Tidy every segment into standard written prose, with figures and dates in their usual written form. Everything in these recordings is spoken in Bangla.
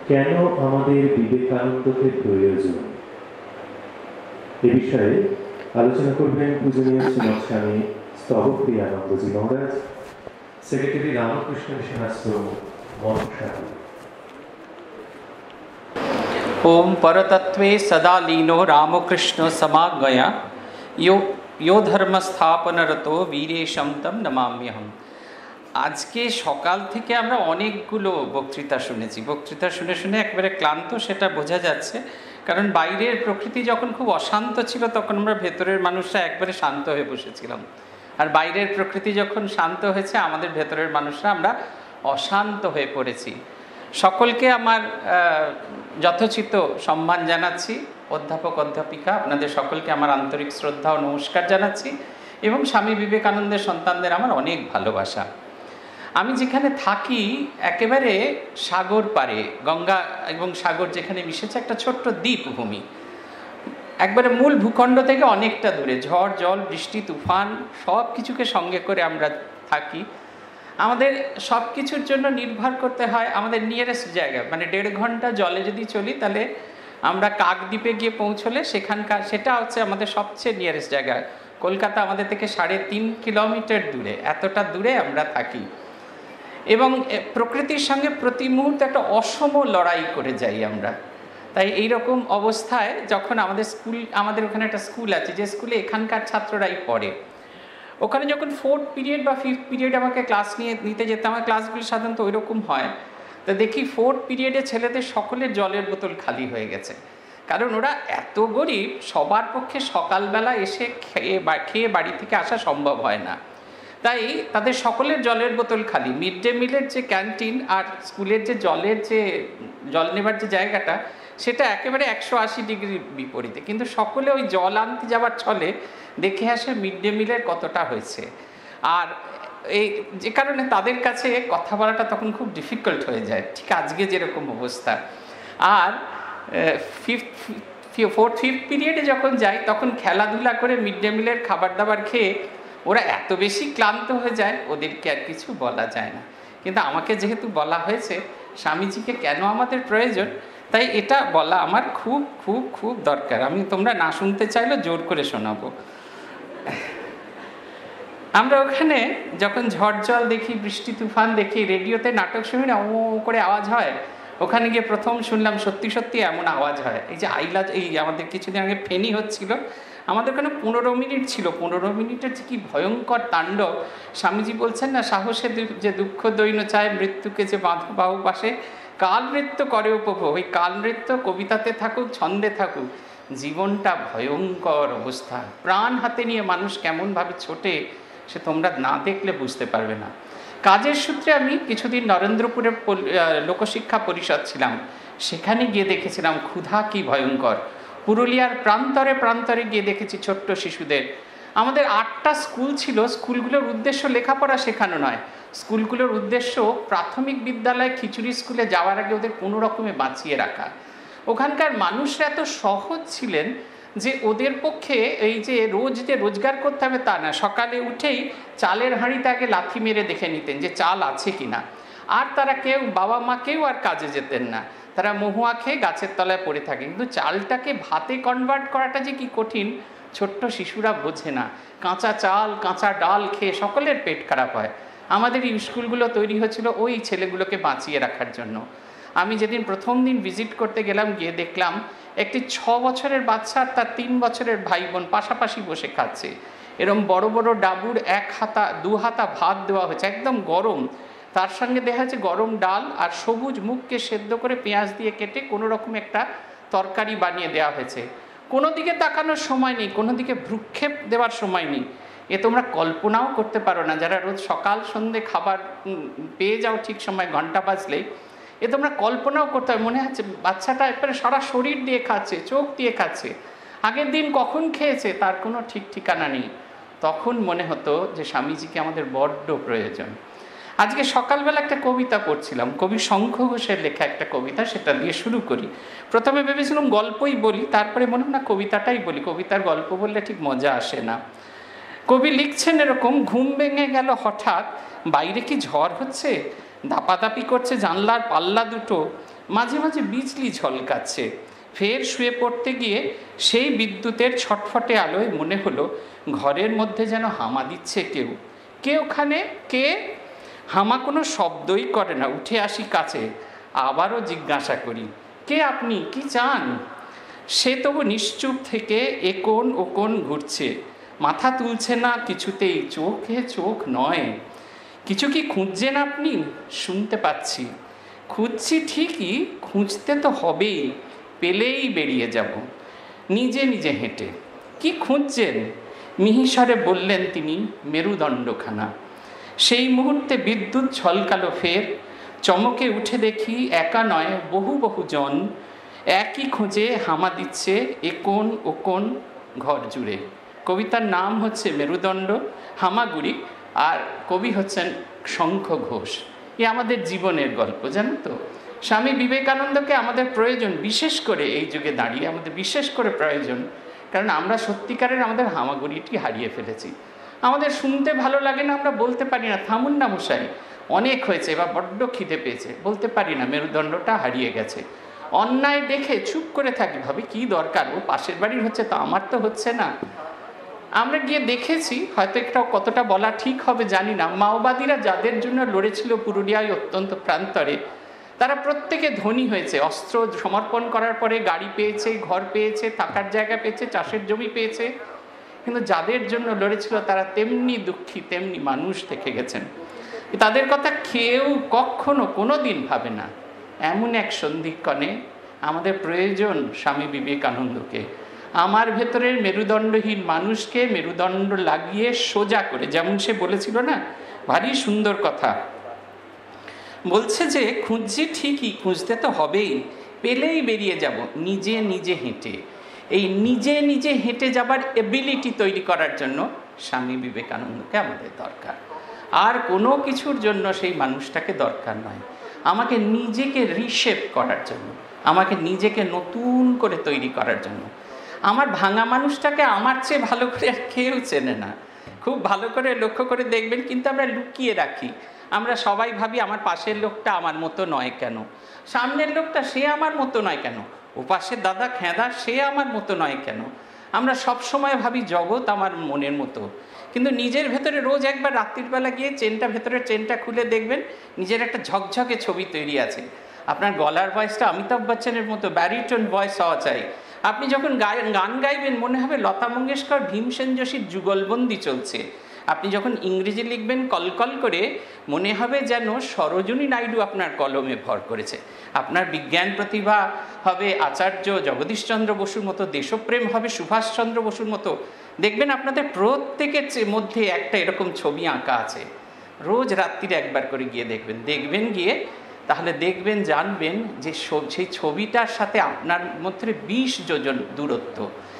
কেন আমাদের বিবেকানন্দকে প্রয়োজন, এ বিষয়ে আলোচনা করবেন পূজনীয় শ্রীমৎ স্বামী স্তবপ্রিয়ানন্দজি মহারাজ, সেক্রেটারি রামকৃষ্ণ মিশন আশ্রম, মনসা। ओम परतत्वे सदा लीनो रामकृष्ण समागया यो धर्म स्थापनरतो वीरेशम तम नमाम्यहम। আজকে সকাল থেকে আমরা অনেকগুলো বক্তৃতা শুনেছি। বক্তৃতা শুনে শুনে একবারে ক্লান্ত, সেটা বোঝা যাচ্ছে। কারণ বাইরের প্রকৃতি যখন খুব অশান্ত ছিল তখন আমরা ভেতরের মানুষরা একবারে শান্ত হয়ে বসেছিলাম, আর বাইরের প্রকৃতি যখন শান্ত হয়েছে আমাদের ভেতরের মানুষরা আমরা অশান্ত হয়ে পড়েছি। সকলকে আমার যথোচিত সম্মান জানাচ্ছি। অধ্যাপক অধ্যাপিকা আপনাদের সকলকে আমার আন্তরিক শ্রদ্ধা ও নমস্কার জানাচ্ছি, এবং স্বামী বিবেকানন্দের সন্তানদের আমার অনেক ভালোবাসা। আমি যেখানে থাকি একেবারে সাগর পাড়ে, গঙ্গা এবং সাগর যেখানে মিশেছে একটা ছোট্ট দ্বীপভূমি, একবারে মূল ভূখণ্ড থেকে অনেকটা দূরে। ঝড় জল বৃষ্টি তুফান সব কিছুকে সঙ্গে করে আমরা থাকি। আমাদের সব কিছুর জন্য নির্ভর করতে হয় আমাদের নিয়ারেস্ট জায়গা, মানে 1.5 ঘন্টা জলে যদি চলি তাহলে আমরা কাকদ্বীপে গিয়ে পৌঁছলে সেখানকার, সেটা হচ্ছে আমাদের সবচেয়ে নিয়ারেস্ট জায়গা। কলকাতা আমাদের থেকে 3.5 কিলোমিটার দূরে, এতটা দূরে আমরা থাকি। এবং প্রকৃতির সঙ্গে প্রতি মুহূর্তে একটা অসম লড়াই করে যাই আমরা। তাই এইরকম অবস্থায় যখন আমাদের ওখানে একটা স্কুল আছে, যে স্কুলে এখানকার ছাত্ররাই পড়ে, ওখানে যখন 4th পিরিয়ড বা 5th পিরিয়ড আমাকে ক্লাস নিতে যেতাম, আমার ক্লাসগুলি সাধারণত ওই রকম হয়, তো দেখি 4th পিরিয়ডে ছেলেদের সকলের জলের বোতল খালি হয়ে গেছে। কারণ ওরা এত গরিব, সবার পক্ষে সকালবেলা এসে খেয়ে বাড়ি থেকে আসা সম্ভব হয় না, তাই তাদের সকলের জলের বোতল খালি। মিড ডে মিলের যে ক্যান্টিন আর স্কুলের যে জল নেবার যে জায়গাটা, সেটা একেবারে 180 ডিগ্রি বিপরীতে, কিন্তু সকলে ওই জল আনতে যাওয়ার ছলে দেখে আসে মিড ডে মিলের কতটা হয়েছে। আর এই যে কারণে তাদের কাছে কথা বলাটা তখন খুব ডিফিকাল্ট হয়ে যায়, ঠিক আজকে যেরকম অবস্থা। আর 4th 5th পিরিয়ডে যখন যাই তখন খেলাধুলা করে মিড ডে মিলের খাবার দাবার খেয়ে ওরা এত বেশি ক্লান্ত হয়ে যায়, ওদেরকে আর কিছু বলা যায় না। কিন্তু আমাকে যেহেতু বলা হয়েছে স্বামীজিকে কেন আমাদের প্রয়োজন, তাই এটা বলা আমার খুব খুব খুব দরকার। তোমরা না শুনতে চাইলে জোর করে শোনাবো। আমরা ওখানে যখন ঝড় জল দেখি, বৃষ্টি তুফান দেখি, রেডিওতে নাটক শুনি না, ও করে আওয়াজ হয়, ওখানে গিয়ে প্রথম শুনলাম সত্যি সত্যি এমন আওয়াজ হয়। এই যে আমাদের কিছুদিন আগে ফেনি হচ্ছিল, আমাদের ওখানে 15 মিনিট ছিল। 15 মিনিটের যে কি ভয়ঙ্কর তাণ্ডব! স্বামীজি বলছেন না, সাহসে যে দুঃখ দৈন্য চায়, মৃত্যুকে যে বাঁধো বাহু পাশে, কাল নৃত্য করে উপভোগ। ওই কাল নৃত্য কবিতাতে থাকুক, ছন্দে থাকুক, জীবনটা ভয়ঙ্কর অবস্থা। প্রাণ হাতে নিয়ে মানুষ কেমনভাবে ছোটে, সে তোমরা না দেখলে বুঝতে পারবে না। কাজের সূত্রে আমি কিছুদিন নরেন্দ্রপুরের লোকশিক্ষা পরিষদ ছিলাম, সেখানে গিয়ে দেখেছিলাম ক্ষুধা কি ভয়ঙ্কর। পুরুলিয়ার প্রান্তরে প্রান্তরে গিয়ে দেখেছি ছোট্ট শিশুদের। আমাদের 8টা স্কুল ছিল, স্কুলগুলোর উদ্দেশ্য লেখাপড়া শেখানো নয়, স্কুলগুলোর উদ্দেশ্য প্রাথমিক বিদ্যালয় খিচুড়ি স্কুলে যাওয়ার আগে ওদের কোনো রকমে বাঁচিয়ে রাখা। ওখানকার মানুষরা এত সহজ ছিলেন যে ওদের পক্ষে এই যে রোজগার করতে হবে তা না, সকালে উঠেই চালের হাঁড়িতে আগে লাথি মেরে দেখে নিতেন যে চাল আছে কিনা। আর তারা কেউ, বাবা মা কেউ আর কাজে যেতেন না, তারা মহুয়া খেয়ে গাছের তলায় পড়ে থাকে। কিন্তু চালটাকে ভাতে কনভার্ট করাটা যে কি কঠিন, ছোট্ট শিশুরা বোঝে না। কাঁচা চাল কাঁচা ডাল খেয়ে সকলের পেট খারাপ হয়। আমাদের এই স্কুলগুলো তৈরি হয়েছিল ওই ছেলেগুলোকে বাঁচিয়ে রাখার জন্য। আমি যেদিন প্রথম দিন ভিজিট করতে গেলাম, গিয়ে দেখলাম একটি 6 বছরের বাচ্চা আর তার 3 বছরের ভাই বোন পাশাপাশি বসে খাচ্ছে। এরম বড় বড় ডাবুর 1 হাতা 2 হাতা ভাত দেওয়া হয়েছে, একদম গরম। তার সঙ্গে দেখা যাচ্ছে গরম ডাল আর সবুজ মুগকে সেদ্ধ করে পেঁয়াজ দিয়ে কেটে কোনো রকম একটা তরকারি বানিয়ে দেওয়া হয়েছে। কোনো দিকে তাকানোর সময় নেই, কোনো দিকে ভ্রুক্ষেপ দেওয়ার সময় নেই। এ তোমরা কল্পনাও করতে পারো না, যারা রোজ সকাল সন্ধ্যে খাবার পেয়ে যাও ঠিক সময়, ঘন্টা বাজলেই, এ তোমরা কল্পনাও করতে হবে। মনে হচ্ছে বাচ্চাটা একবারে সারা শরীর দিয়ে খাচ্ছে, চোখ দিয়ে খাচ্ছে, আগের দিন কখন খেয়েছে তার কোনো ঠিক ঠিকানা নেই। তখন মনে হতো যে স্বামীজিকে আমাদের বড্ড প্রয়োজন। আজকে সকালবেলা একটা কবিতা পড়ছিলাম, কবি শঙ্খ ঘোষের লেখা একটা কবিতা, সেটা দিয়ে শুরু করি। প্রথমে ভেবেছিলাম গল্পই বলি, তারপরে মনে হয় না কবিতাটাই বলি, কবিতার গল্প বললে ঠিক মজা আসে না। কবি লিখছেন এরকম: ঘুম ভেঙে গেল হঠাৎ, বাইরে কি ঝড় হচ্ছে, দাপাদাপি করছে জানলার পাল্লা দুটো, মাঝে মাঝে বিজলি ঝলকাচ্ছে। ফের শুয়ে পড়তে গিয়ে সেই বিদ্যুতের ছটফটে আলোয় মনে হলো ঘরের মধ্যে যেন হামা দিচ্ছে কেউ। কে ওখানে? কে? হামা কোনো শব্দই করে না। উঠে আসি কাছে, আবারও জিজ্ঞাসা করি, কে আপনি? কি চান? সে তবু নিশ্চুপ থেকে কোণ ও কোণ ঘুরছে, মাথা তুলছে না কিছুতেই। চোখে চোখ নয়। কিছু কি খুঁজছেন আপনি? শুনতে পাচ্ছি। খুঁজছি ঠিকই, খুঁজতে তো হবেই, পেলেই বেরিয়ে যাব। নিজে নিজে হেঁটে। কি খুঁজছেন? মিহিস্বরে বললেন তিনি, মেরুদণ্ডখানা। সেই মুহূর্তে বিদ্যুৎ ঝলকালো ফের। চমকে উঠে দেখি একা নয়, বহু বহু জন একই খোঁজে হামা দিচ্ছে কোণ ও কোণ ঘর জুড়ে। কবিতার নাম হচ্ছে মেরুদণ্ড, হামাগুড়ি, আর কবি হচ্ছেন শঙ্খ ঘোষ। এ আমাদের জীবনের গল্প, জানো তো। স্বামী বিবেকানন্দকে আমাদের প্রয়োজন, বিশেষ করে এই যুগে দাঁড়িয়ে আমাদের বিশেষ করে প্রয়োজন, কারণ আমরা সত্যিকারের আমাদের হামাগুড়িটি হারিয়ে ফেলেছি। আমাদের শুনতে ভালো লাগে না, আমরা বলতে পারি না থামুন না মশাই, অনেক হয়েছে, এবার বড্ড খিদে পেয়েছে, বলতে পারি না, মেরুদণ্ডটা হারিয়ে গেছে। অন্যায় দেখে চুপ করে থাকি, ভাবি কি দরকার, ও পাশের বাড়ির হচ্ছে তো আমার তো হচ্ছে না। আমরা গিয়ে দেখেছি, হয়তো একটা কতটা বলা ঠিক হবে জানি না, মাওবাদীরা যাদের জন্য লড়েছিল পুরুলিয়ায় অত্যন্ত প্রান্তরে, তারা প্রত্যেকে ধনী হয়েছে। অস্ত্র সমর্পণ করার পরে গাড়ি পেয়েছে, ঘর পেয়েছে, থাকার জায়গা পেয়েছে, চাষের জমি পেয়েছে, কিন্তু যাদের জন্য লড়েছিল তারা তেমনি দুঃখী, তেমনি মানুষ থেকে গেছেন। তাদের কথা কেউ কখনো কোনো দিন ভাবে না। এমন এক সন্ধিক্ষণে আমাদের প্রয়োজন স্বামী বিবেকানন্দকে। আমার ভেতরের মেরুদণ্ডহীন মানুষকে মেরুদণ্ড লাগিয়ে সোজা করে, যেমন সে বলেছিল না, ভারী সুন্দর কথা বলছে যে খুঁজছি ঠিকই, খুঁজতে তো হবেই, পেলেই বেরিয়ে যাব, নিজে নিজে হেঁটে। এই নিজে নিজে হেঁটে যাবার এবিলিটি তৈরি করার জন্য স্বামী বিবেকানন্দকে আমাদের দরকার। আর কোনো কিছুর জন্য সেই মানুষটাকে দরকার নয়। আমাকে নিজেকে রিশেপ করার জন্য, আমাকে নিজেকে নতুন করে তৈরি করার জন্য। আমার ভাঙা মানুষটাকে আমার চেয়ে ভালো করে আর কেউ চেনে না। খুব ভালো করে লক্ষ্য করে দেখবেন, কিন্তু আমরা লুকিয়ে রাখি। আমরা সবাই ভাবি আমার পাশের লোকটা আমার মতো নয় কেন, সামনের লোকটা সে আমার মতো নয় কেন, ও পাশের দাদা খেঁদা সে আমার মতো নয় কেন। আমরা সব সময় ভাবি জগৎ আমার মনের মতো, কিন্তু নিজের ভেতরে রোজ একবার রাত্রির বেলা গিয়ে ভেতরের চেনটা খুলে দেখবেন নিজের একটা ঝকঝকে ছবি তৈরি আছে। আপনার গলার ভয়েসটা অমিতাভ বচ্চনের মতো ব্যারিটোন ভয়েস হওয়া চাই। আপনি যখন গান গাইবেন মনে হবে লতা মঙ্গেশকর, ভীমসেন যোশীর যুগলবন্দি চলছে। আপনি যখন ইংরেজি লিখবেন কলকল করে, মনে হবে যেন সরোজিনী নাইডু আপনার কলমে ভর করেছে। আপনার বিজ্ঞান প্রতিভা হবে আচার্য জগদীশচন্দ্র বসুর মতো, দেশপ্রেম হবে সুভাষচন্দ্র বসুর মতো। দেখবেন আপনাদের প্রত্যেকের মধ্যে একটা এরকম ছবি আঁকা আছে। রোজ রাত্রিরে একবার করে গিয়ে দেখবেন গিয়ে, তাহলে দেখবেন, জানবেন যে সেই ছবিটার সাথে আপনার মধ্যে 20 যোজন দূরত্ব,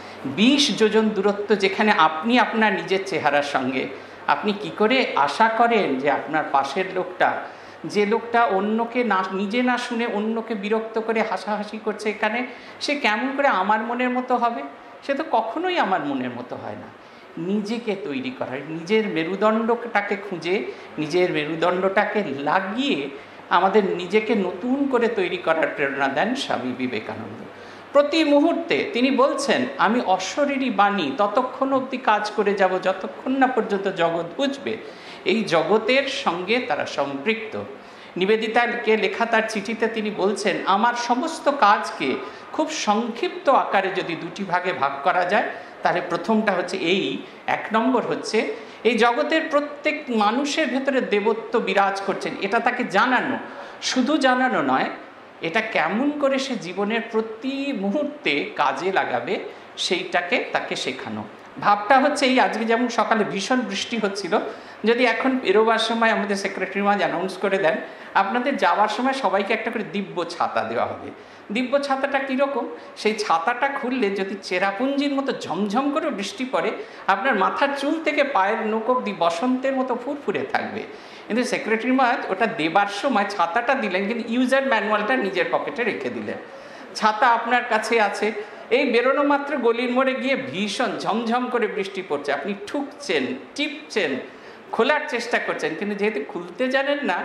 20 যোজন দূরত্ব, যেখানে আপনি আপনার নিজের চেহারার সঙ্গে আপনি কি করে আশা করেন যে আপনার পাশের লোকটা, যে লোকটা অন্যকে না নিজে না শুনে অন্যকে বিরক্ত করে হাসাহাসি করছে এখানে, সে কেমন করে আমার মনের মতো হবে? সে তো কখনোই আমার মনের মতো হয় না। নিজেকে তৈরি করার, নিজের মেরুদণ্ডটাকে খুঁজে, নিজের মেরুদণ্ডটাকে লাগিয়ে আমাদের নিজেকে নতুন করে তৈরি করার প্রেরণা দেন স্বামী বিবেকানন্দ। প্রতি মুহূর্তে তিনি বলছেন, আমি অশরীরী বাণী ততক্ষণ অবধি কাজ করে যাব যতক্ষণ না পর্যন্ত জগৎ বুঝবে এই জগতের সঙ্গে তারা সম্পৃক্ত। নিবেদিতাকে লেখা তার চিঠিতে তিনি বলছেন, আমার সমস্ত কাজকে খুব সংক্ষিপ্ত আকারে যদি দুটি ভাগে ভাগ করা যায়, তাহলে প্রথমটা হচ্ছে এই, 1 নম্বর হচ্ছে এই জগতের প্রত্যেক মানুষের ভেতরে দেবত্ব বিরাজ করছেন, এটা তাকে জানানো। শুধু জানানো নয়, এটা কেমন করে সে জীবনের প্রতি মুহূর্তে কাজে লাগাবে সেইটাকে তাকে শেখানো। ভাবটা হচ্ছে এই, আজকে যেমন সকালে ভীষণ বৃষ্টি হচ্ছিল, যদি এখন বেরোবার সময় আমাদের সেক্রেটারি মা অ্যানাউন্স করে দেন আপনাদের যাওয়ার সময় সবাইকে একটা করে দিব্য ছাতা দেওয়া হবে। দিব্য ছাতাটা কীরকম? সেই ছাতাটা খুললে যদি চেরাপুঞ্জির মতো ঝমঝম করে বৃষ্টি পড়ে, আপনার মাথার চুল থেকে পায়ের নখ অবধি বসন্তের মতো ফুরফুরে থাকবে। কিন্তু সেক্রেটারি মা ওটা দেবার সময় ছাতাটা দিলেন, কিন্তু ইউজার ম্যানুয়ালটা নিজের পকেটে রেখে দিলেন। ছাতা আপনার কাছে আছে, এই বেরোনো মাত্র গলির মোড়ে গিয়ে ভীষণ ঝমঝম করে বৃষ্টি পড়ছে, আপনি ঠুকছেন, টিপছেন, খোলার চেষ্টা করছেন, কিন্তু যেহেতু খুলতে জানেন না,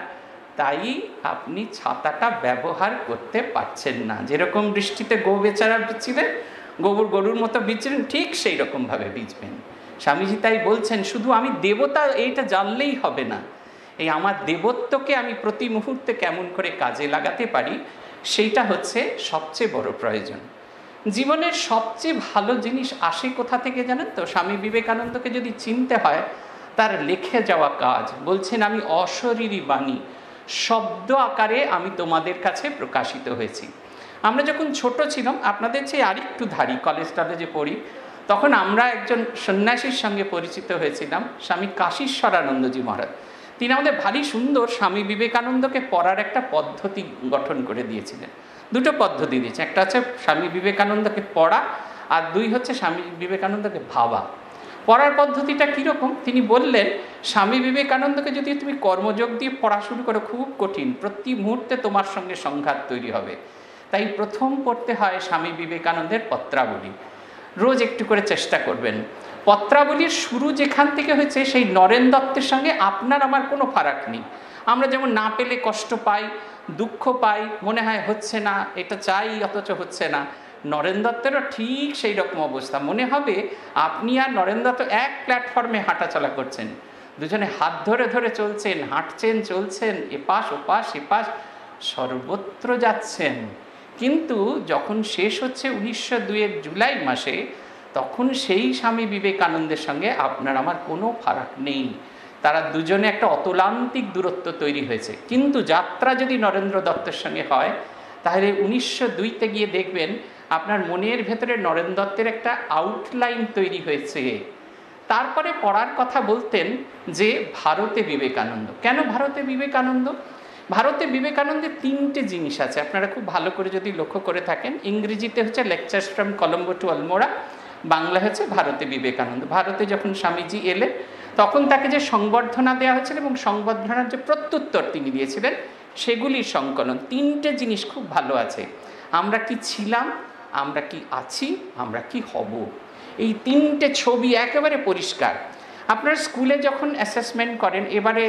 তাই আপনি ছাতাটা ব্যবহার করতে পারছেন না। যেরকম বৃষ্টিতে গো বেচারা বিচ্ছিলেন, গরুর মতো বিচলেন, ঠিক সেই রকমভাবে বিচবেন। স্বামীজি তাই বলছেন, শুধু আমি দেবতা এইটা জানলেই হবে না, এই আমার দেবত্বকে আমি প্রতি মুহূর্তে কেমন করে কাজে লাগাতে পারি, সেইটা হচ্ছে সবচেয়ে বড় প্রয়োজন। জীবনের সবচেয়ে ভালো জিনিস আসে কোথা থেকে জানেন তো? স্বামী বিবেকানন্দকে যদি চিনতে হয়, তার লিখে যাওয়া কাজ বলছেন, আমি অশরীরী বাণী শব্দ আকারে আমি তোমাদের কাছে প্রকাশিত হয়েছি। আমরা যখন ছোট ছিলাম, আপনাদের চেয়ে আরেকটু ধারি, কলেজে পড়ি, তখন আমরা একজন সন্ন্যাসীর সঙ্গে পরিচিত হয়েছিলাম, স্বামী কাশীশ্বরানন্দজি মহারাজ। তিনি আমাদের ভারী সুন্দর স্বামী বিবেকানন্দকে পড়ার একটা পদ্ধতি গঠন করে দিয়েছিলেন। দুটো পদ্ধতি দিয়েছে, একটা হচ্ছে স্বামী বিবেকানন্দকে পড়া, আর দুই হচ্ছে স্বামী বিবেকানন্দকে ভাবা। পড়ার পদ্ধতিটা কীরকম? তিনি বললেন, স্বামী বিবেকানন্দকে যদি তুমি কর্মযোগ দিয়ে পড়া শুরু করো, খুব কঠিন, প্রতি মুহূর্তে তোমার সঙ্গে সংঘাত তৈরি হবে। তাই প্রথম পড়তে হয় স্বামী বিবেকানন্দের পত্রাবলী। রোজ একটু করে চেষ্টা করবেন। পত্রাবলীর শুরু যেখান থেকে হয়েছে, সেই নরেন দত্তের সঙ্গে আপনার আমার কোনো ফারাক নেই। আমরা যেমন না পেলে কষ্ট পাই, দুঃখ পাই, মনে হয় হচ্ছে না, এটা চাই অথচ হচ্ছে না, নরেন দত্তেরও ঠিক সেই রকম অবস্থা। মনে হবে আপনি আর নরেন দত্ত এক প্ল্যাটফর্মে হাঁটাচলা করছেন, দুজনে হাত ধরে ধরে চলছেন, হাঁটছেন, চলছেন, এপাশ ওপাশ এপাশ সর্বত্র যাচ্ছেন। কিন্তু যখন শেষ হচ্ছে 1902 জুলাই মাসে, তখন সেই স্বামী বিবেকানন্দের সঙ্গে আপনার আমার কোনো ফারাক নেই। তারা দুজনে একটা অতলান্তিক দূরত্ব তৈরি হয়েছে। কিন্তু যাত্রা যদি নরেন্দ্র দত্তের সঙ্গে হয়, তাহলে 1902-তে গিয়ে দেখবেন আপনার মনের ভেতরে নরেন দত্তের একটা আউটলাইন তৈরি হয়েছে। তারপরে পড়ার কথা বলতেন যে ভারতে বিবেকানন্দ। কেন ভারতে বিবেকানন্দ? ভারতে বিবেকানন্দের তিনটে জিনিস আছে, আপনারা খুব ভালো করে যদি লক্ষ্য করে থাকেন। ইংরেজিতে হচ্ছে lectures from Colombo to Almora, বাংলা হচ্ছে ভারতে বিবেকানন্দ। ভারতে যখন স্বামীজি এলেন, তখন তাকে যে সংবর্ধনা দেওয়া হয়েছিল এবং সংবর্ধনার যে প্রত্যুত্তর তিনি দিয়েছিলেন, সেগুলির সংকলন। তিনটে জিনিস খুব ভালো আছে, আমরা কি ছিলাম, আমরা কি আছি, আমরা কি হব। এই তিনটে ছবি একেবারে পরিষ্কার। আপনার স্কুলে যখন অ্যাসেসমেন্ট করেন, এবারে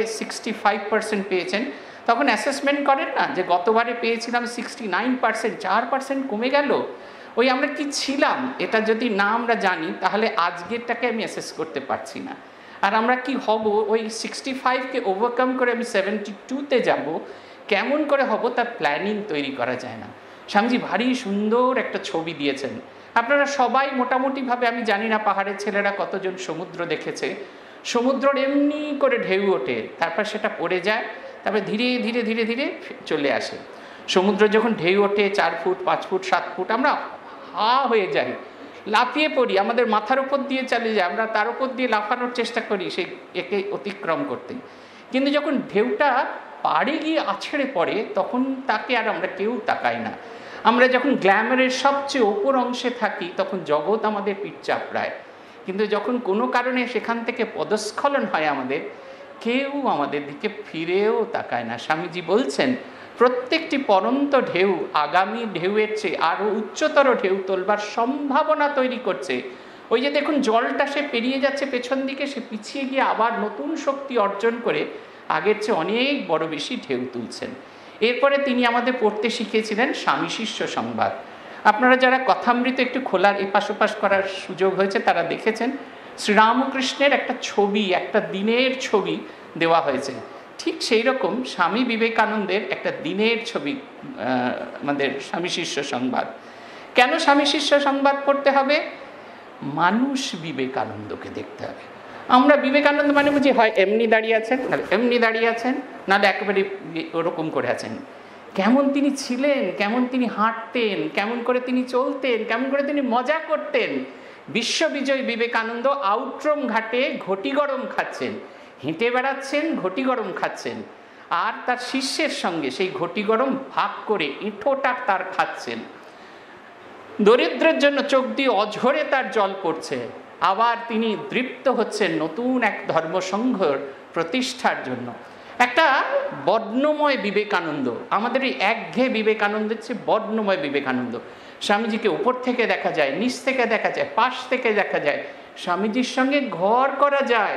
65% পেয়েছেন, তখন অ্যাসেসমেন্ট করেন না যে গতবারে পেয়েছিলাম 69%, 4% কমে গেল। ওই আমরা কি ছিলাম এটা যদি না আমরা জানি, তাহলে আজকেরটাকে আমি অ্যাসেস করতে পারছি না। আর আমরা কি হব, ওই 65কে ওভারকাম করে আমি 72-তে যাব, কেমন করে হব তার প্ল্যানিং তৈরি করা যায় না। স্বামীজি ভারী সুন্দর একটা ছবি দিয়েছেন। আপনারা সবাই মোটামুটিভাবে, আমি জানি না পাহাড়ের ছেলেরা কতজন সমুদ্র দেখেছে, সমুদ্রর এমনি করে ঢেউ ওঠে, তারপর সেটা পড়ে যায়, তারপরে ধীরে ধীরে ধীরে ধীরে চলে আসে। সমুদ্র যখন ঢেউ ওঠে 4 ফুট 5 ফুট 7 ফুট, আমরা হা হয়ে যাই, লাফিয়ে পড়ি, আমাদের মাথার উপর দিয়ে চলে যায়, আমরা তার উপর দিয়ে লাফানোর চেষ্টা করি সেই একে অতিক্রম করতে। কিন্তু যখন ঢেউটা পাড়ে গিয়ে আছড়ে পড়ে, তখন তাকে আর আমরা কেউ তাকাই না। আমরা যখন গ্ল্যামারের সবচেয়ে ওপর অংশে থাকি, তখন জগৎ আমাদের পিঠ চাপড়ায়। কিন্তু যখন কোনো কারণে সেখান থেকে পদস্খলন হয় আমাদের, কেউ আমাদের দিকে ফিরেও তাকায় না। স্বামীজি বলছেন, প্রত্যেকটি পরন্ত ঢেউ আগামী ঢেউয়ের চেয়ে আরও উচ্চতর ঢেউ তোলবার সম্ভাবনা তৈরি করছে। ওই যে দেখুন, জলটা সে পেরিয়ে যাচ্ছে পেছন দিকে, সে পিছিয়ে গিয়ে আবার নতুন শক্তি অর্জন করে আগের চেয়ে অনেক বড় বেশি ঢেউ তুলছেন। এরপরে তিনি আমাদের পড়তে শিখিয়েছিলেন স্বামী শিষ্য সংবাদ। আপনারা যারা কথামৃত একটু খোলার এপাশ ওপাশ করার সুযোগ হয়েছে, তারা দেখেছেন শ্রীরামকৃষ্ণের একটা ছবি, একটা দিনের ছবি দেওয়া হয়েছে। ঠিক সেই রকম স্বামী বিবেকানন্দের একটা দিনের ছবি আমাদের স্বামী শিষ্য সংবাদ। কেন স্বামী শিষ্য সংবাদ পড়তে হবে? মানুষ বিবেকানন্দকে দেখতে হবে। আমরা বিবেকানন্দ মানে বুঝি হয় এমনি দাঁড়িয়ে আছেন, নাহলে এমনি দাঁড়িয়ে আছেন, নাহলে একেবারে ওরকম করে আছেন। কেমন তিনি ছিলেন, কেমন তিনি হাঁটতেন, কেমন করে তিনি চলতেন, কেমন করে তিনি মজা করতেন। বিশ্ববিজয় বিবেকানন্দ আউট্রম ঘাটে ঘটি গরম খাচ্ছেন, হেঁটে বেড়াচ্ছেন, ঘটি গরম খাচ্ছেন, আর তার শিষ্যের সঙ্গে সেই ঘটি গরম ভাগ করে এঁঠোটা তার খাচ্ছেন। দরিদ্রের জন্য চোখ দিয়ে অঝরে তার জল পড়ছে, আবার তিনি দৃপ্ত হচ্ছেন নতুন এক ধর্মসংঘর প্রতিষ্ঠার জন্য। একটা বর্ণময় বিবেকানন্দ, আমাদের এই একঘেয়ে বিবেকানন্দের চেয়ে বর্ণময় বিবেকানন্দ। স্বামীজিকে উপর থেকে দেখা যায়, নিচ থেকে দেখা যায়, পাশ থেকে দেখা যায়, স্বামীজির সঙ্গে ঘর করা যায়।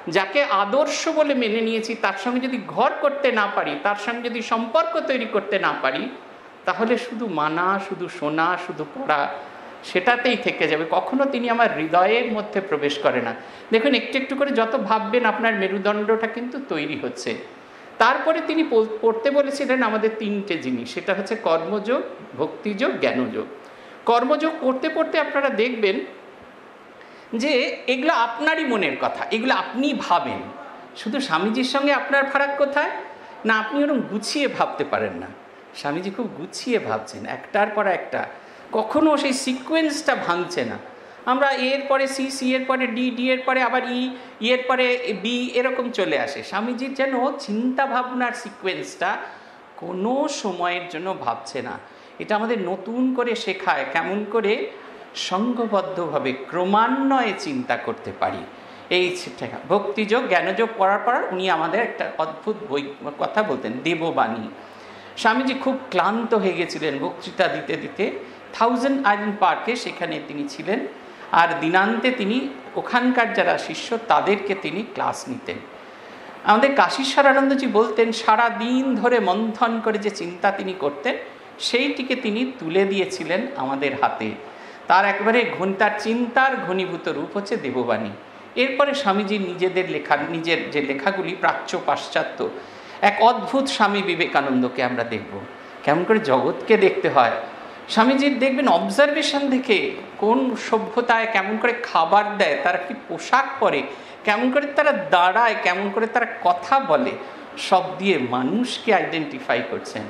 যাকে আদর্শ বলে মেনে নিয়েছি, তার সঙ্গে যদি ঘর করতে না পারি, তার সঙ্গে যদি সম্পর্ক তৈরি করতে না পারি, তাহলে শুধু মানা, শুধু শোনা, শুধু পড়া, সেটাতেই থেকে যাবে। কখনো তিনি আমার হৃদয়ের মধ্যে প্রবেশ করে না। দেখুন, একটু একটু করে যত ভাববেন আপনার মেরুদণ্ডটা কিন্তু তৈরি হচ্ছে। তারপরে তিনি পড়তে বলেছিলেন আমাদের 3টে জিনিস, সেটা হচ্ছে কর্মযোগ, ভক্তিযোগ, জ্ঞানযোগ। কর্মযোগ পড়তে পড়তে আপনারা দেখবেন যে এগুলো আপনারই মনের কথা, এগুলো আপনি ভাবেন। শুধু স্বামীজির সঙ্গে আপনার ফারাক কোথায় না, আপনি ওরকম গুছিয়ে ভাবতে পারেন না। স্বামীজি খুব গুছিয়ে ভাবছেন, একটার পর একটা, কখনো সেই সিকোয়েন্সটা ভাঙছে না। আমরা এর পরে সি, সি এর পরে ডি, ডি এর পরে আবার ই, এর পরে বি, এরকম চলে আসে। স্বামীজির যেন চিন্তা ভাবনার সিকোয়েন্সটা কোনো সময়ের জন্য ভাবছে না। এটা আমাদের নতুন করে শেখায় কেমন করে সংঘবদ্ধভাবে ক্রমান্বয়ে চিন্তা করতে পারি। এই ভক্তিযোগ, জ্ঞানযোগ পড়ার পর উনি আমাদের একটা অদ্ভুত বই কথা বলতেন, দেববাণী। স্বামীজি খুব ক্লান্ত হয়ে গেছিলেন বক্তৃতা দিতে দিতে। 1000 আইল্যান্ড পার্কে সেখানে তিনি ছিলেন, আর দিনান্তে তিনি ওখানকার যারা শিষ্য তাদেরকে তিনি ক্লাস নিতেন। আমাদের কাশীশ্বরানন্দজি বলতেন, সারা দিন ধরে মন্থন করে যে চিন্তা তিনি করতেন, সেইটিকে তিনি তুলে দিয়েছিলেন আমাদের হাতে। তার একবারে তার চিন্তার ঘনীভূত রূপ হচ্ছে দেববাণী। এরপরে স্বামীজি নিজেদের লেখা, নিজের যে লেখাগুলি প্রাচ্য পাশ্চাত্য, এক অদ্ভুত স্বামী বিবেকানন্দকে আমরা দেখব, কেমন করে জগৎকে দেখতে হয়। স্বামীজির দেখবেন অবজারভেশন দেখে কোন সভ্যতায় কেমন করে খাবার দেয়, তারা কি পোশাক পরে, কেমন করে তারা দাঁড়ায়, কেমন করে তারা কথা বলে, সব দিয়ে মানুষকে আইডেন্টিফাই করছেন।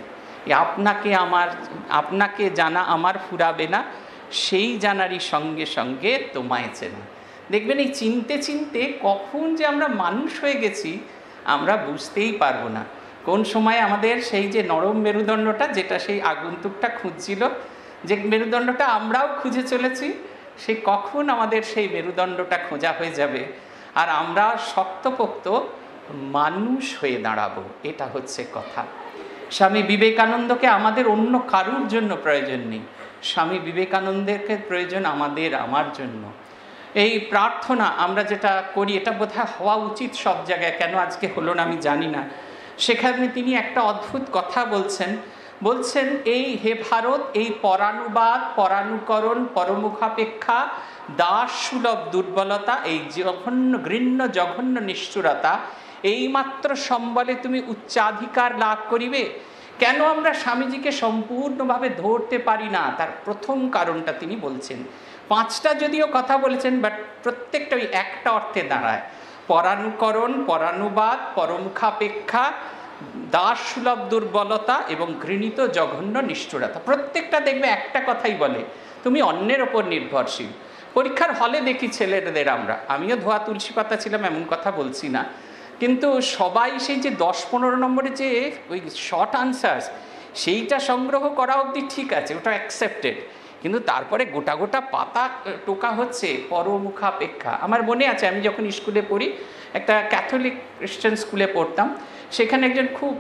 আপনাকে জানা আমার ফুরাবে না, সেই জানারই সঙ্গে সঙ্গে তোমায় চেনা। দেখবেন এই চিনতে চিনতে কখন যে আমরা মানুষ হয়ে গেছি আমরা বুঝতেই পারবো না। কোন সময় আমাদের সেই যে নরম মেরুদণ্ডটা, যেটা সেই আগন্তুকটা খুঁজছিল, যে মেরুদণ্ডটা আমরাও খুঁজে চলেছি, সেই কখন আমাদের সেই মেরুদণ্ডটা খোঁজা হয়ে যাবে আর আমরা শক্তপোক্ত মানুষ হয়ে দাঁড়াবো। এটা হচ্ছে কথা। স্বামী বিবেকানন্দকে আমাদের অন্য কারুর জন্য প্রয়োজন নেই, স্বামী বিবেকানন্দেরকে প্রয়োজন আমার জন্য। এই প্রার্থনা আমরা যেটা করি, এটা বোধহয় হওয়া উচিত সব জায়গায়, কেন আজকে হলো না আমি জানি না। সেখানে তিনি একটা অদ্ভুত কথা বলছেন এই হে ভারত, এই পরানুবাদ, পরানুকরণ, পরমুখাপেক্ষা, দাস সুলভ দুর্বলতা, এই ঘৃণ্য জঘন্য নিষ্ঠুরতা, এইমাত্র সম্বলে তুমি উচ্চাধিকার লাভ করিবে। কেন আমরা স্বামীজিকে সম্পূর্ণভাবে ধরতে পারি না, তার প্রথম কারণটা তিনি বলছেন। 5টা যদিও কথা বলেছেন, বাট প্রত্যেকটা ওই একটা অর্থে দাঁড়ায়। পরানুকরণ, পরানুবাদ, পরমুখাপেক্ষা, দাস সুলভ দুর্বলতা এবং ঘৃণিত জঘন্য নিষ্ঠুরতা। প্রত্যেকটা দেখবে একটা কথাই বলে, তুমি অন্যের ওপর নির্ভরশীল। পরীক্ষার হলে দেখি ছেলেদের, আমিও ধোয়া তুলসী পাতা ছিলাম এমন কথা বলছি না, কিন্তু সবাই সেই যে 10-15 নম্বরে যে ওই শর্ট আনসার্স, সেইটা সংগ্রহ করা অবধি ঠিক আছে, ওটা অ্যাকসেপ্টেড, কিন্তু তারপরে গোটা গোটা পাতা টোকা হচ্ছে পরমুখাপেক্ষা। আমার মনে আছে আমি যখন স্কুলে পড়ি, একটা ক্যাথলিক খ্রিস্টান স্কুলে পড়তাম, সেখানে একজন খুব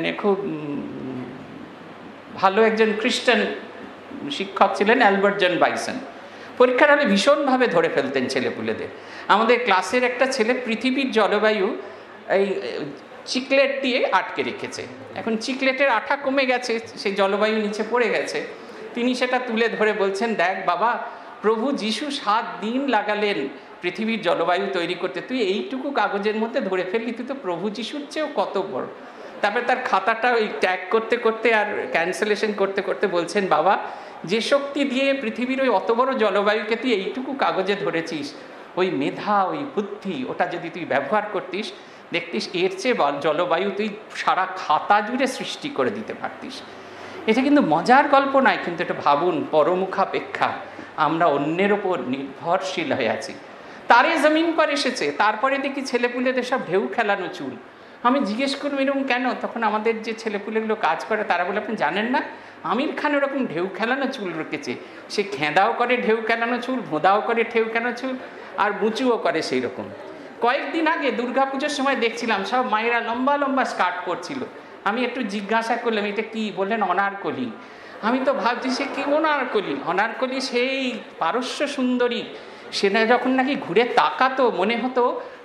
ভালো একজন খ্রিস্টান শিক্ষক ছিলেন, অ্যালবার্ট জন বাইসন। পরীক্ষার হলে ভীষণভাবে ধরে ফেলতেন ছেলেপুলেদের। আমাদের ক্লাসের একটা ছেলে পৃথিবীর জলবায়ু এই চিকলেট দিয়ে আটকে রেখেছে, এখন চিকলেটের আঠা কমে গেছে, সেই জলবায়ু নিচে পড়ে গেছে। তিনি সেটা তুলে ধরে বলছেন, দেখ বাবা, প্রভু যিশু 7 দিন লাগালেন পৃথিবীর জলবায়ু তৈরি করতে, তুই এইটুকু কাগজের মধ্যে ধরে ফেললি, তুই তো প্রভু যিশুর চেয়েও কত বড়। তারপরে তার খাতাটা ওই ট্যাগ করতে করতে আর ক্যান্সেলেশন করতে করতে বলছেন, বাবা, যে শক্তি দিয়ে পৃথিবীর ওই অত বড় জলবায়ুকে তুই এইটুকু কাগজে ধরেছিস, ওই মেধা, ওই বুদ্ধি, ওটা যদি তুই ব্যবহার করতিস, দেখতিস এর চেয়ে জলবায়ু তুই সারা খাতা জুড়ে সৃষ্টি করে দিতে পারতিস। এটা কিন্তু মজার গল্প নয়, কিন্তু এটা ভাবুন, পরমুখাপেক্ষা, আমরা অন্যের ওপর নির্ভরশীল হয়ে আছি। তারে জমিন পর এসেছে, তারপরে দেখি ছেলেপুলেদের সব ঢেউ খেলানো চুল। আমি জিজ্ঞেস করলাম এরকম কেন? তখন আমাদের যে ছেলেপুলেগুলো কাজ করে তারা বলে, আপনি জানেন না, আমির খান ওরকম ঢেউ খেলানো চুল রেখেছে, সে খেঁদাও করে ঢেউ খেলানো চুল, ভোঁদাও করে ঢেউ খেলানো চুল, আর মুচুও করে সেই রকম। কয়েকদিন আগে দুর্গাপুজোর সময় দেখছিলাম সব মায়েরা লম্বা লম্বা স্কার্ট পরছিল। আমি একটু জিজ্ঞাসা করলাম এটা কি, বললেন অনারকলি। আমি তো ভাবছি সে কি অনারকলি? অনারকলি সেই পারস্য সুন্দরী, সেটা যখন নাকি ঘুরে তাকাতো মনে হতো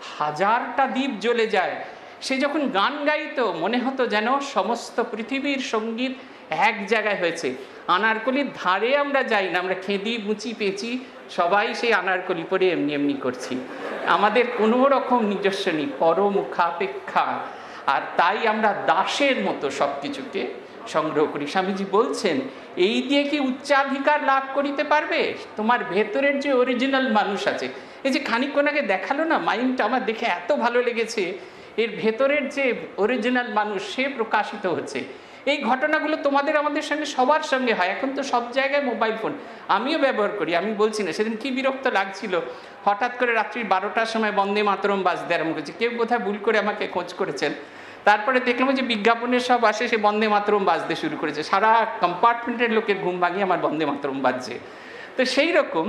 হাজারটা দ্বীপ জ্বলে যায়। সে যখন গান গাইতো মনে হতো যেন সমস্ত পৃথিবীর সঙ্গীত এক জায়গায় হয়েছে। আনারকলির ধারে আমরা যাই না, আমরা খেদি মুচি পেঁচি সবাই সেই আনারকলি পরে এমনি এমনি করছি, আমাদের কোনো রকম নিজস্ব নেই, পরমুখাপেক্ষা। আর তাই আমরা দাসের মতো সব কিছুকে সংগ্রহ করি। স্বামীজি বলছেন, এই দিয়ে কি উচ্চাধিকার লাভ করিতে পারবে? তোমার ভেতরের যে অরিজিনাল মানুষ আছে, এই যে খানিকক্ষণ আগে দেখালো না মাইন্ডটা, আমার দেখে এত ভালো লেগেছে, এর ভেতরের যে অরিজিনাল মানুষ সে প্রকাশিত হচ্ছে। এই ঘটনাগুলো তোমাদের আমাদের সঙ্গে সবার সঙ্গে হয়। এখন তো সব জায়গায় মোবাইল ফোন, আমিও ব্যবহার করি, আমি বলছি না। সেদিন কি বিরক্ত লাগছিল, হঠাৎ করে রাত্রি 12টার সময় বন্দে মাতরম বাজতে আরম্ভ করেছে। কেউ কোথায় ভুল করে আমাকে খোঁজ করেছেন, তারপরে দেখলাম যে বিজ্ঞাপনের সব আসে, সে বন্দে মাতরম বাজতে শুরু করেছে। সারা কম্পার্টমেন্টের লোকের ঘুম ভাঙিয়ে আমার বন্দে মাতরম বাজছে। তো সেই রকম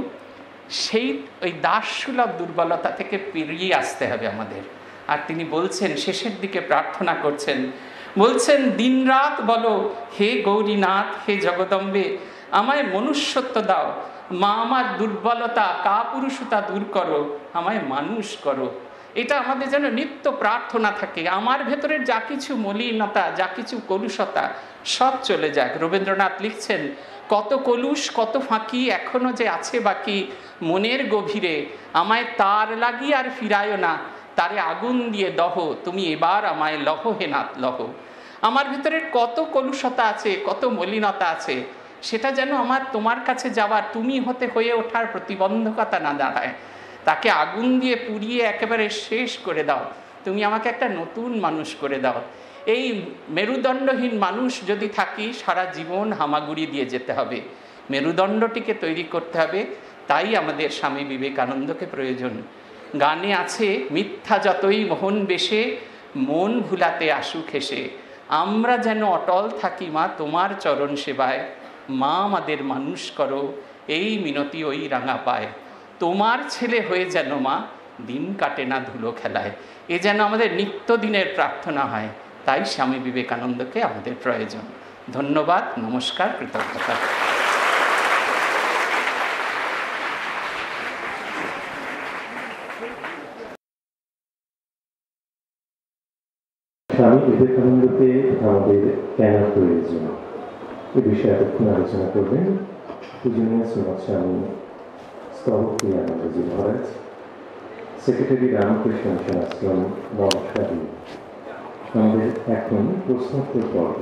ওই দাসসুলভ দুর্বলতা থেকে পেরিয়ে আসতে হবে আমাদের। আর তিনি বলছেন, শেষের দিকে প্রার্থনা করছেন, বলছেন, দিনরাত বলো হে গৌরীনাথ, হে জগদম্বে, আমায় মনুষ্যত্ব দাও, মা আমার দুর্বলতা কাপুরুষতা দূর করো, আমায় মানুষ করো। এটা আমাদের যেন নিত্য প্রার্থনা থাকে। আমার ভেতরের যা কিছু মলিনতা, যা কিছু কলুষতা সব চলে যাক। রবীন্দ্রনাথ লিখছেন, কত কলুষ কত ফাঁকি এখনো যে আছে বাকি মনের গভীরে, আমায় তার লাগি আর ফিরায়ও না, তারে আগুন দিয়ে দহ, তুমি এবার আমায় লহ হে নাথ লহ। আমার ভিতরের কত কলুষতা আছে, কত মলিনতা আছে, সেটা যেন আমার তোমার কাছে যাওয়ার, তুমি হয়ে ওঠার প্রতিবন্ধকতা না দাঁড়ায়। তাকে আগুন দিয়ে পুড়িয়ে একেবারে শেষ করে দাও, তুমি আমাকে একটা নতুন মানুষ করে দাও। এই মেরুদণ্ডহীন মানুষ যদি থাকি, সারা জীবন হামাগুড়ি দিয়ে যেতে হবে। মেরুদণ্ডটিকে তৈরি করতে হবে। তাই আমাদের স্বামী বিবেকানন্দকে প্রয়োজন। গানে আছে, মিথ্যা যতই মোহন বেশে, মন ভুলাতে আসুক হেসে, আমরা যেন অটল থাকি মা তোমার চরণ সেবায়, মা আমাদের মানুষ করো এই মিনতি ওই রাঙা পায়, তোমার ছেলে হয়ে যেন মা দিন কাটে না ধুলো খেলায়। এ যেন আমাদের নিত্যদিনের প্রার্থনা হয়। তাই স্বামী বিবেকানন্দকে আমাদের প্রয়োজন। ধন্যবাদ, নমস্কার, কৃতজ্ঞতা। স্বামী বিবেকানন্দকে আমাদের কেন প্রয়োজন এ বিষয়ে এতক্ষণ আলোচনা করবেন পূজনীয় শ্রীমৎ স্বামী স্তবপ্রিয়ানন্দজি মহারাজ, সেক্রেটারি রামকৃষ্ণ মিশন আশ্রম, নমস্কারী। আমাদের এখন প্রশ্নোত্তর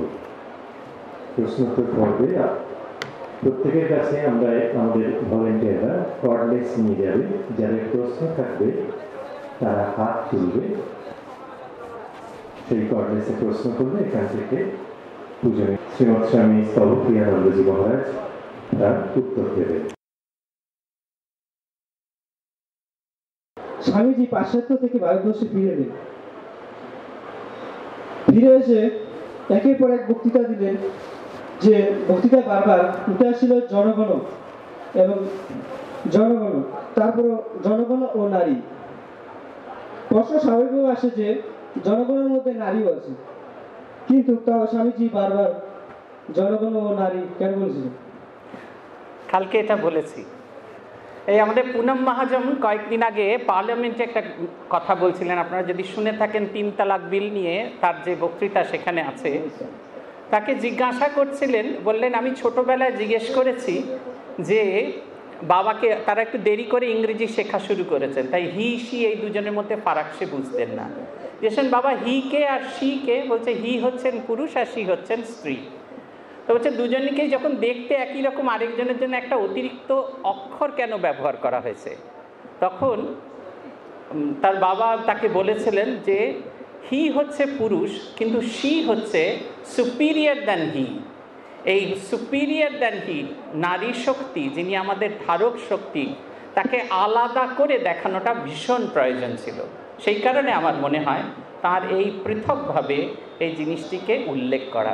পর্বে প্রত্যেকের কাছে আমরা আমাদের ভলেন্টিয়াররা কর্ডলেস নিয়ে যাবে। যাদের প্রশ্ন থাকবে তারা হাত তুলবে, সেই কর্ডলেসে প্রশ্ন করবে। এখান থেকে পূজনীয় শ্রীমৎ স্বামী স্তবপ্রিয়ানন্দজি মহারাজ তার উত্তর দেবেন। স্বামীজি পাশ্চাত্য থেকে ভারতবর্ষে ফিরে এলেন। ফিরে এসে একের পর এক বক্তৃতা দিলেন, যে বক্তৃতা বারবার উঠে আসছিল জনগণ এবং জনগণ, তারপর জনগণ ও নারী। প্রশ্ন স্বাভাবিকভাবে আসে যে জনগণের মধ্যে নারীও আছে, কিন্তু তাও স্বামীজি বারবার জনগণ ও নারী কেন বলছিলেন? কালকে এটা বলেছি। এই আমাদের পুনম মহাজন কয়েকদিন আগে পার্লামেন্টে একটা কথা বলছিলেন, আপনারা যদি শুনে থাকেন, 3 তালাক বিল নিয়ে তার যে বক্তৃতা সেখানে আছে। তাকে জিজ্ঞাসা করছিলেন, বললেন, আমি ছোটবেলায় জিজ্ঞেস করেছি যে বাবাকে, তারা একটু দেরি করে ইংরেজি শেখা শুরু করেছেন, তাই হি সি এই দুজনের মধ্যে ফারাক সে বুঝতেন না। যেসেন বাবা হি কে আর সি কে, বলছে হি হচ্ছেন পুরুষ আর সি হচ্ছেন স্ত্রী। তো হচ্ছে দুজনকেই যখন দেখতে একই রকম, আরেকজনের জন্য একটা অতিরিক্ত অক্ষর কেন ব্যবহার করা হয়েছে? তখন তার বাবা তাকে বলেছিলেন যে হি হচ্ছে পুরুষ, কিন্তু সি হচ্ছে সুপিরিয়র দ্যান হি। এই সুপিরিয়র দ্যান হি, নারী শক্তি, যিনি আমাদের ধারক শক্তি, তাকে আলাদা করে দেখানোটা ভীষণ প্রয়োজন ছিল। সেই কারণে আমার মনে হয় তার এই পৃথকভাবে এই জিনিসটিকে উল্লেখ করা।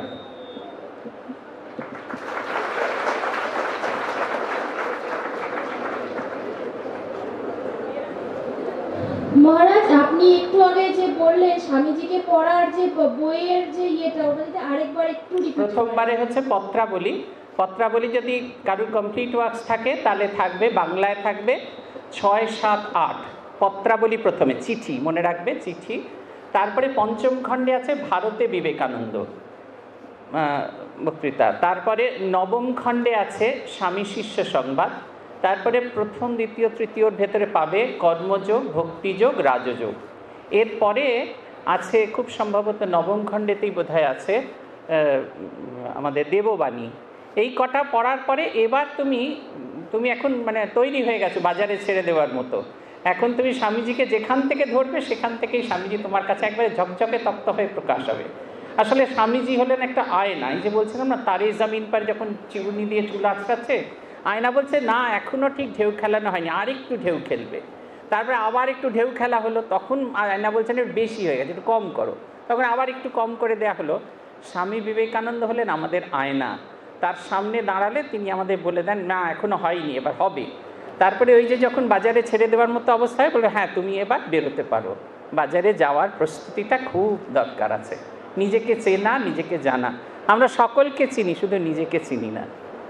মহারাজ, আপনি একটু আগে যে বললেন স্বামীজিকে পড়ার যে বইয়ের যে ইয়েটা, ওটা যদি আরেকবার একটু রিপিট। প্রথমবারে হচ্ছে পত্রাবলী। পত্রাবলী যদি কারোর কমপ্লিট ওয়ার্কস থাকে তাহলে থাকবে, বাংলায় থাকবে 6, 7, 8। পত্রাবলী প্রথমে, চিঠি মনে রাখবে, চিঠি। তারপরে পঞ্চম খণ্ডে আছে ভারতে বিবেকানন্দ বক্তৃতা। তারপরে নবম খণ্ডে আছে স্বামী শিষ্য সংবাদ। তারপরে প্রথম, দ্বিতীয়, তৃতীয়র ভেতরে পাবে কর্মযোগ, ভক্তিযোগ, রাজযোগ। এরপরে আছে খুব সম্ভবত নবম খণ্ডেতেই বোধহয় আছে আমাদের দেববাণী। এই কটা পড়ার পরে এবার তুমি এখন মানে তৈরি হয়ে গেছো বাজারে ছেড়ে দেওয়ার মতো। এখন তুমি স্বামীজিকে যেখান থেকে ধরবে সেখান থেকেই স্বামীজি তোমার কাছে একবারে ঝকঝকে তপ্ত হয়ে প্রকাশ হবে। আসলে স্বামীজি হলেন একটা আয়না। এই যে বলছিলাম না, তারে জামিন পার যখন চিরুনি দিয়ে চুল আঁচড়াচ্ছে, আয়না বলছে না এখনও ঠিক ঢেউ খেলানো হয়নি, আর একটু ঢেউ খেলবে। তারপরে আবার একটু ঢেউ খেলা হলো, তখন আয়না বলছেন একটু বেশি হয়ে গেছে, একটু কম করো, তখন আবার একটু কম করে দেওয়া হলো। স্বামী বিবেকানন্দ হলেন আমাদের আয়না। তার সামনে দাঁড়ালে তিনি আমাদের বলে দেন না এখনো হয়নি, এবার হবে। তারপরে ওই যে যখন বাজারে ছেড়ে দেওয়ার মতো অবস্থায় বলে হ্যাঁ তুমি এবার বেরোতে পারো। বাজারে যাওয়ার প্রস্তুতিটা খুব দরকার আছে, নিজেকে চেনা, নিজেকে জানা। আমরা সকলকে চিনি, শুধু নিজেকে চিনি না।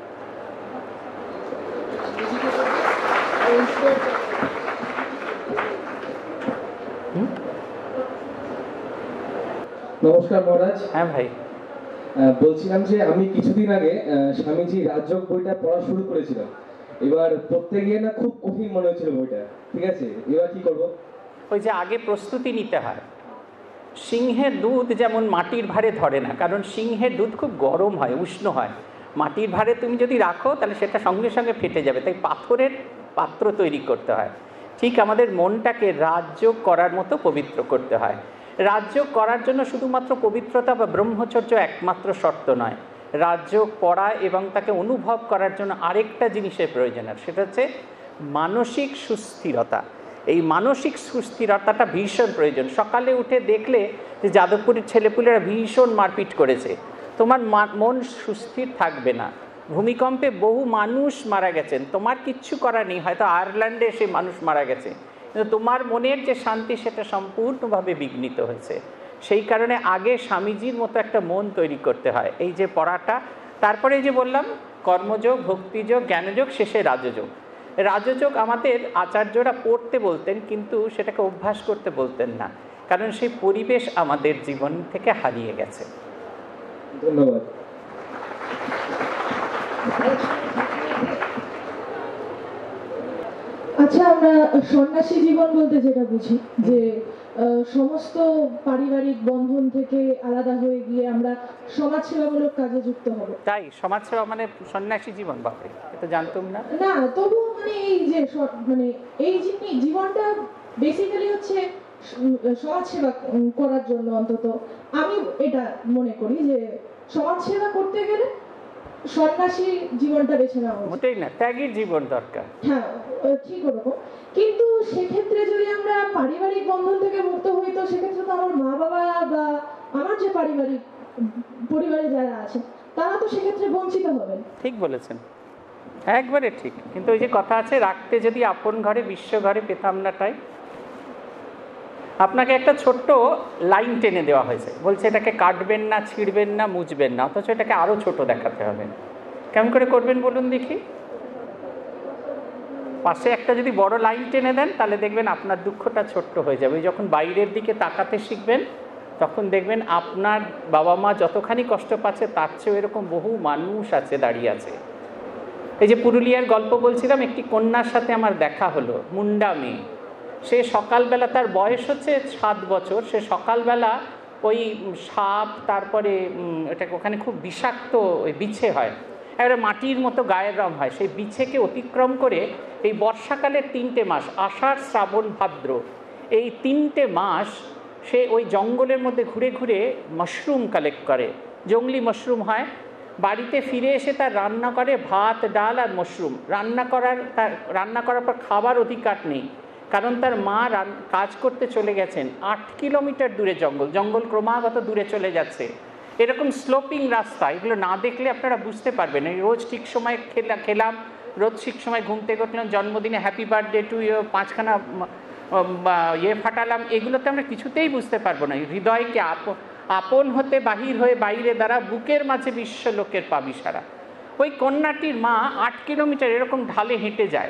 নমস্কার মহারাজ। হ্যাঁ ভাই, বলছিলাম যে আমি কিছুদিন আগে স্বামীজি রাজযোগ বইটা পড়া শুরু করেছিলাম। এবার পড়তে গিয়ে না খুব কঠিন মনে হচ্ছিল বইটা। ঠিক আছে, এবার কি করব? ওই যে আগে প্রস্তুতি নিতে হয়। সিংহের দুধ যেমন মাটির ভারে ধরে না, কারণ সিংহের দুধ খুব গরম হয়, উষ্ণ হয়। মাটির ভারে তুমি যদি রাখো তাহলে সেটা সঙ্গে সঙ্গে ফেটে যাবে, তাই পাথরের পাত্র তৈরি করতে হয়। ঠিক আমাদের মনটাকে রাজযোগ করার মতো পবিত্র করতে হয়। রাজযোগ করার জন্য শুধুমাত্র পবিত্রতা বা ব্রহ্মচর্য একমাত্র শর্ত নয়, রাজযোগ পড়া এবং তাকে অনুভব করার জন্য আরেকটা জিনিসের প্রয়োজন, আর সেটা হচ্ছে মানসিক সুস্থিরতা। এই মানসিক সুস্থিরতাটা ভীষণ প্রয়োজন। সকালে উঠে দেখলে যে যাদবপুরের ছেলেপুলেরা ভীষণ মারপিট করেছে, তোমার মন সুস্থির থাকবে না। ভূমিকম্পে বহু মানুষ মারা গেছেন, তোমার কিচ্ছু করার নেই, হয়তো আয়ারল্যান্ডে সে মানুষ মারা গেছে, কিন্তু তোমার মনের যে শান্তি সেটা সম্পূর্ণভাবে বিঘ্নিত হয়েছে। সেই কারণে আগে স্বামীজির মতো একটা মন তৈরি করতে হয়, এই যে পড়াটা। তারপরে এই যে বললাম কর্মযোগ, ভক্তিযোগ, জ্ঞানযোগ, শেষে রাজযোগ। রাজযোগ আমাদের আচার্যরা পড়তে বলতেন, কিন্তু সেটাকে অভ্যাস করতে বলতেন না, কারণ সেই পরিবেশ আমাদের জীবন থেকে হারিয়ে গেছে। ধন্যবাদ। আচ্ছা, আমরা সন্ন্যাসী জীবন বলতে যেটা বুঝি যে সমস্ত পারিবারিক বন্ধন থেকে আলাদা হয়ে গিয়ে আমরা সমাজসেবামূলক কাজে যুক্ত হব। তাই সমাজসেবা মানে সন্ন্যাসী জীবন? বাপরে, এটা জানতাম না। না, তবু মানে এই যে মানে এই জীবনটা বেসিক্যালি হচ্ছে সমাজসেবা করার জন্য। অন্তত আমি এটা মনে করি যে সমাজসেবা করতে গেলে সন্ন্যাসী জীবনটা বেছে নেওয়া উচিত। মোটেই না, ত্যাগের জীবন দরকার। হ্যাঁ, ঠিক ওরকম। কিন্তু সেক্ষেত্রে যদি আমরা পারিবারিক বন্ধন থেকে মুক্ত হই, তো সেক্ষেত্রে তো আমার মা বাবা বা আমার যে পরিবারে যারা আছে তারা তো সেক্ষেত্রে বঞ্চিত হবেন। ঠিক বলেছেন, একবারে ঠিক। কিন্তু ওই যে কথা আছে, রাখতে যদি আপন ঘরে বিশ্ব ঘরে পেতাম না তাই। আপনাকে একটা ছোট্ট লাইন টেনে দেওয়া হয়েছে, বলছে এটাকে কাটবেন না, ছিঁড়বেন না, মুছবেন না, অথচ এটাকে আরও ছোট দেখাতে হবে। কেমন করে করবেন বলুন দেখি? পাশে একটা যদি বড় লাইন টেনে দেন তাহলে দেখবেন আপনার দুঃখটা ছোট্ট হয়ে যাবে। যখন বাইরের দিকে তাকাতে শিখবেন তখন দেখবেন আপনার বাবা মা যতখানি কষ্ট পাচ্ছে তার চেয়েও এরকম বহু মানুষ আছে, দাঁড়িয়ে আছে। এই যে পুরুলিয়ার গল্প বলছিলাম, একটি কন্যার সাথে আমার দেখা হলো, মুন্ডা মেয়ে। সে সকালবেলা, তার বয়স হচ্ছে 7 বছর, সে সকালবেলা ওই সাপ, তারপরে এটাকে ওখানে খুব বিষাক্ত ওই বিছে হয়, এবারে মাটির মতো গায়ের রং হয়, সেই বিছেকে অতিক্রম করে এই বর্ষাকালের 3টে মাস, আষাঢ়, শ্রাবণ, ভাদ্র, এই 3টে মাস সে ওই জঙ্গলের মধ্যে ঘুরে ঘুরে মাশরুম কালেক্ট করে, জঙ্গলি মাশরুম হয়। বাড়িতে ফিরে এসে তার রান্না করে ভাত, ডাল আর মাশরুম। রান্না করার পর খাবার অধিকার নেই, কারণ তার মা কাজ করতে চলে গেছেন 8 কিলোমিটার দূরে। জঙ্গল ক্রমাগত দূরে চলে যাচ্ছে, এরকম স্লোপিং রাস্তা। এগুলো না দেখলে আপনারা বুঝতে পারবেন। রোজ ঠিক সময় খেলাম, রোজ ঠিক সময় ঘুম থেকে উঠলাম, জন্মদিনে হ্যাপি বার্থডে টু ইউ 5খানা ফাটালাম, এগুলোতে আমরা কিছুতেই বুঝতে পারবো না। হৃদয়কে আপন হতে বাহির হয়ে বাইরে দ্বারা বুকের মাঝে বিশ্ব লোকের পাবি সারা। ওই কন্যাটির মা 8 কিলোমিটার এরকম ঢালে হেঁটে যায়,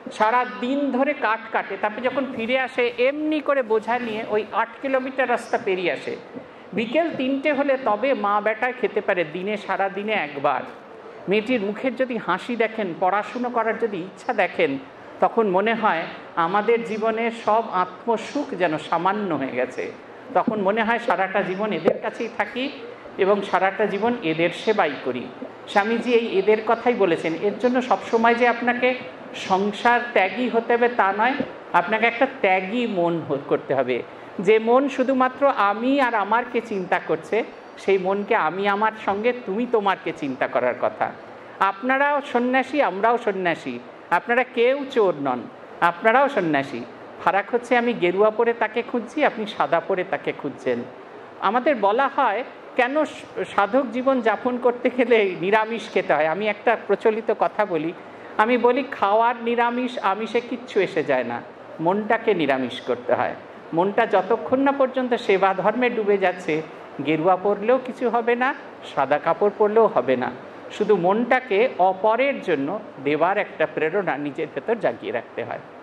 সারা দিন ধরে কাঠ কাটে, তারপরে যখন ফিরে আসে এমনি করে বোঝা নিয়ে ওই 8 কিলোমিটার রাস্তা পেরিয়ে আসে। বিকেল 3টে হলে তবে মা বেটায় খেতে পারে, দিনে সারা দিনে একবার। মেয়েটির মুখের যদি হাসি দেখেন, পড়াশুনো করার যদি ইচ্ছা দেখেন, তখন মনে হয় আমাদের জীবনের সব আত্মসুখ যেন সামান্য হয়ে গেছে। তখন মনে হয় সারাটা জীবন এদের কাছেই থাকি এবং সারাটা জীবন এদের সেবাই করি। স্বামীজি এই এদের কথাই বলেছেন। এর জন্য সবসময় যে আপনাকে সংসার ত্যাগী হতে হবে তা নয়, আপনাকে একটা ত্যাগী মন করতে হবে। যে মন শুধুমাত্র আমি আর আমারকে চিন্তা করছে, সেই মনকে আমি আমার সঙ্গে তুমি তোমারকে চিন্তা করার কথা। আপনারাও সন্ন্যাসী, আমরাও সন্ন্যাসী, আপনারা কেউ চোর নন, আপনারাও সন্ন্যাসী। ফারাক হচ্ছে আমি গেরুয়া পরে তাকে খুঁজছি, আপনি সাদা পরে তাকে খুঁজছেন। আমাদের বলা হয় কেন সাধক জীবন যাপন করতে গেলে নিরামিষ খেতে হয়। আমি একটা প্রচলিত কথা বলি, আমি বলি খাওয়ার নিরামিষ আমিষে কিচ্ছু এসে যায় না, মনটাকে নিরামিষ করতে হয়। মনটা যতক্ষণ না পর্যন্ত সেবা ধর্মে ডুবে যাচ্ছে, গেরুয়া পরলেও কিছু হবে না, সাদা কাপড় পরলেও হবে না। শুধু মনটাকে অপরের জন্য দেওয়ার একটা প্রেরণা নিজের ভেতর জাগিয়ে রাখতে হয়।